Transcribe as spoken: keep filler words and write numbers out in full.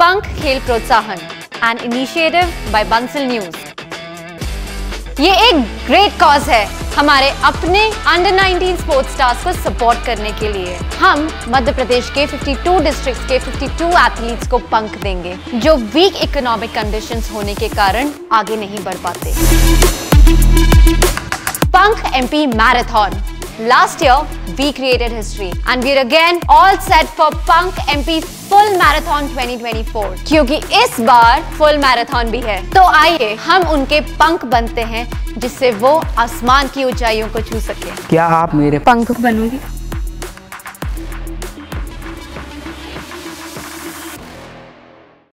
पंख खेल प्रोत्साहन, an initiative by Bansal news. ये एक ग्रेट कॉज है हमारे अपने अंडर नाइनटीन स्पोर्ट्स स्टार्स को सपोर्ट करने के लिए। हम मध्य प्रदेश के बावन डिस्ट्रिक्ट्स के बावन एथलीट्स को पंख देंगे जो वीक इकोनॉमिक कंडीशंस होने के कारण आगे नहीं बढ़ पाते। Pankh MP marathon. Last year, we created history and we're again all set for Punk M P Full Marathon twenty twenty-four क्योंकि इस बार फुल मैराथन भी है। तो आइए हम उनके पंख बनते हैं जिससे वो आसमान की ऊंचाइयों को छू सके। क्या आप मेरे पंख बनोगी?